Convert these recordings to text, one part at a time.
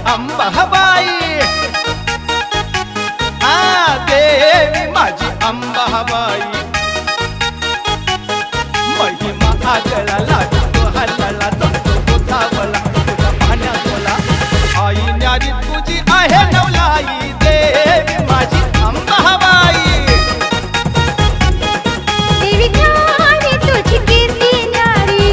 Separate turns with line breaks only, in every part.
अंबाबाई, देवी माझी अंबाबाई, महिमा आगळा लागतो हल्ला जमतो गोतावला तुझ्या पाण्यातला, आई न्यारी तुझी आहे नवलाई, देवी माझी अंबाबाई,
देवी न्यारी तुझी कीर्ती न्यारी,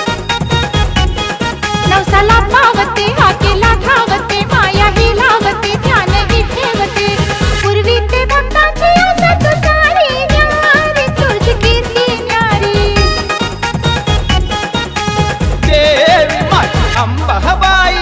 नवसाला पावते हाकेला धावते, माया ही लावते ध्यान ही ठेवते, पूर्वी ते भक्तांची असत सारी, न्यारी तुझी कीर्ती न्यारी,
देवी माझी अंबाबाई,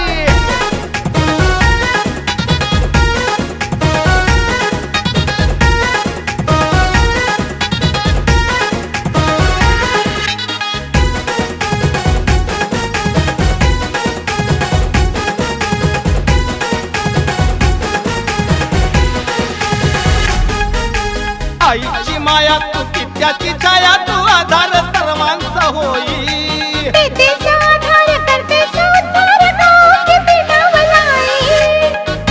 आईची माया तू पित्याची छाया तू आधार सर्वांचा होई,
पितेचा आधार करतेचा उद्धार तो किती नवलाई,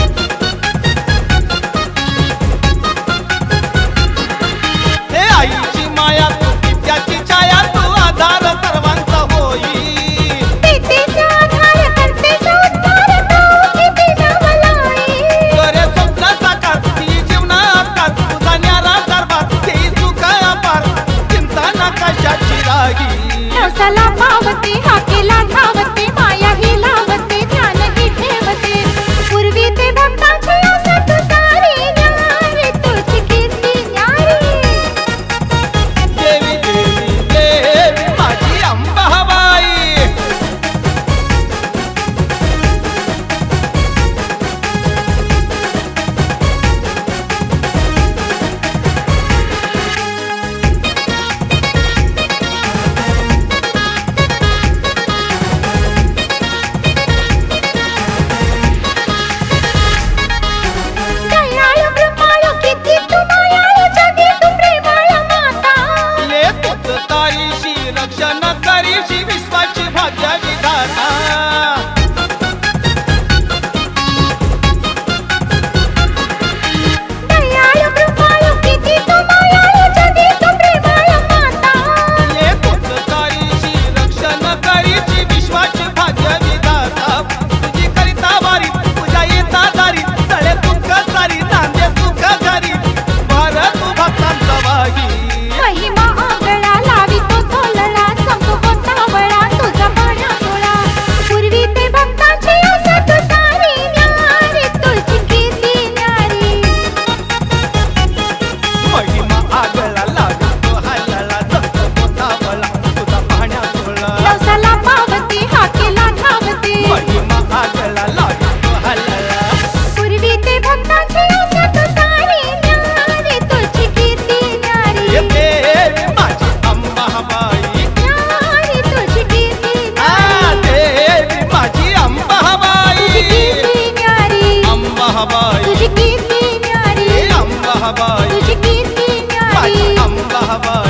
हे आईची माया तू पित्याची छाया तू आधार सर्वांचा होई,
पितेचा आधार करतेचा उद्धार तो किती नवलाई,
करे स्वप्न साकार ती जीवनाकार तुझा न्यारा दरबार ती सुख अपार चिंता नकाशाची राही,
नवसाला पावते हाकेला धावते माया ही लावते ध्यान ही ठेवते, पूर्वी ते भक्तांची असत सारी, न्यारी तुझी कीर्ती न्यारी,
देवी देवी देवी माझी अंबाबाई,
दयाळू कृपाळू किती तू मायाळू जगी तू प्रेमाळ माता,
ये तुझ तारीशी रक्षण करीशी विश्वाची भाग्य विधाता,
दयाळू कृपाळू किती तू मायाळू जगी तू प्रेमाळ माता,
ये तुझ तारीशी रक्षण करीशी विश्वाची भाग्य विधाता, तुझी करिता वारी तुझ्या येता दारी तळे दुःख सारी नांदे सुख घरी भर तू भक्तांचा वाही,
महिमा आगळा लावितो तोलळा समतो गोतावळा तुझा पाण्या सोळा, पूर्वी ते भक्तांची असत सारी, न्यारी तुझी कीर्ती न्यारी,
महिमा आगळा लागतो हल्ला जमतो गोतावला तुझा पाण्यातला,
नवसाला पावते हाकेला धावते,
महिमा आगळा लागतो हल्ला,
पूर्वी ते भक्तांची असत सारी, न्यारी तुझी कीर्ती न्यारी,
देवी माझी अंबाबाई,
न्यारी तुझी कीर्ती
देवी माझी अंबाबाई,
कीर्ती न्यारी,
अंबाबाई,
तुझी कीर्ती न्यारी,
अंबाबाई,
तुझी कीर्ती न्यारी,
माझी अंबाबाई.